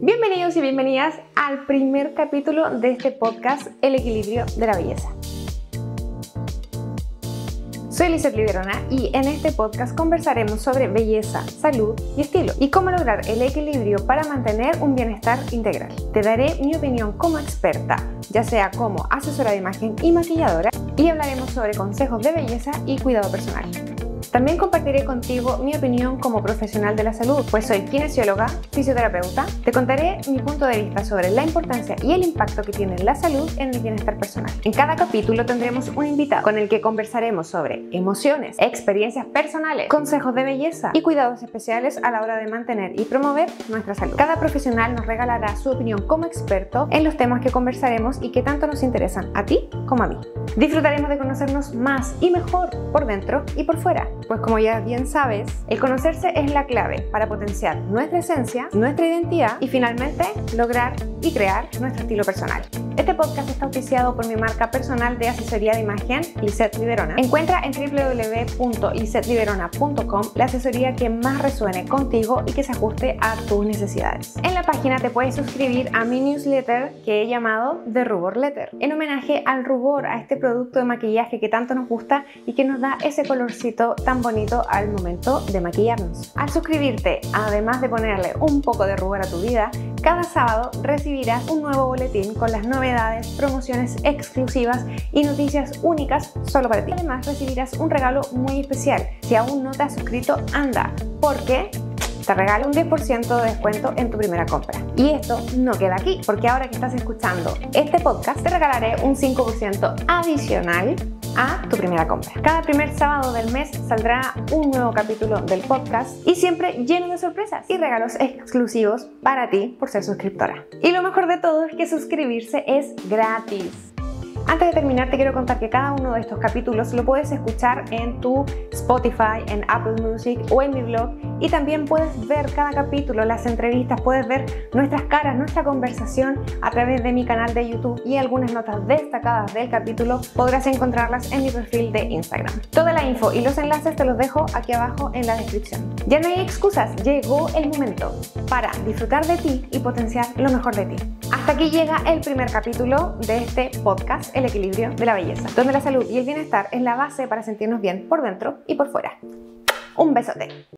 Bienvenidos y bienvenidas al primer capítulo de este podcast, El equilibrio de la belleza. Soy Lizeth Liberona y en este podcast conversaremos sobre belleza, salud y estilo y cómo lograr el equilibrio para mantener un bienestar integral. Te daré mi opinión como experta, ya sea como asesora de imagen y maquilladora, y hablaremos sobre consejos de belleza y cuidado personal. También compartiré contigo mi opinión como profesional de la salud, pues soy kinesióloga, fisioterapeuta. Te contaré mi punto de vista sobre la importancia y el impacto que tiene la salud en el bienestar personal. En cada capítulo tendremos un invitado con el que conversaremos sobre emociones, experiencias personales, consejos de belleza y cuidados especiales a la hora de mantener y promover nuestra salud. Cada profesional nos regalará su opinión como experto en los temas que conversaremos y que tanto nos interesan a ti como a mí. Disfrutaremos de conocernos más y mejor por dentro y por fuera. Pues como ya bien sabes, el conocerse es la clave para potenciar nuestra esencia, nuestra identidad y finalmente lograr y crear nuestro estilo personal. Este podcast está auspiciado por mi marca personal de asesoría de imagen, Lizeth Liberona. Encuentra en www.lizethliberona.com la asesoría que más resuene contigo y que se ajuste a tus necesidades. En la página te puedes suscribir a mi newsletter que he llamado The Rubor Letter, en homenaje al rubor, a este producto de maquillaje que tanto nos gusta y que nos da ese colorcito tan bonito al momento de maquillarnos. Al suscribirte, además de ponerle un poco de rubor a tu vida, cada sábado recibirás un nuevo boletín con las novedades, promociones exclusivas y noticias únicas solo para ti. Además recibirás un regalo muy especial. Si aún no te has suscrito, anda, porque te regalo un 10% de descuento en tu primera compra. Y esto no queda aquí, porque ahora que estás escuchando este podcast, te regalaré un 5% adicional a tu primera compra. Cada primer sábado del mes saldrá un nuevo capítulo del podcast y siempre lleno de sorpresas y regalos exclusivos para ti por ser suscriptora. Y lo mejor de todo es que suscribirse es gratis. Antes de terminar, te quiero contar que cada uno de estos capítulos lo puedes escuchar en tu Spotify, en Apple Music o en mi blog, y también puedes ver cada capítulo, las entrevistas, puedes ver nuestras caras, nuestra conversación a través de mi canal de YouTube, y algunas notas destacadas del capítulo podrás encontrarlas en mi perfil de Instagram. Toda la info y los enlaces te los dejo aquí abajo en la descripción. Ya no hay excusas, llegó el momento para disfrutar de ti y potenciar lo mejor de ti. Hasta aquí llega el primer capítulo de este podcast, El equilibrio de la belleza, donde la salud y el bienestar es la base para sentirnos bien por dentro y por fuera. Un besote.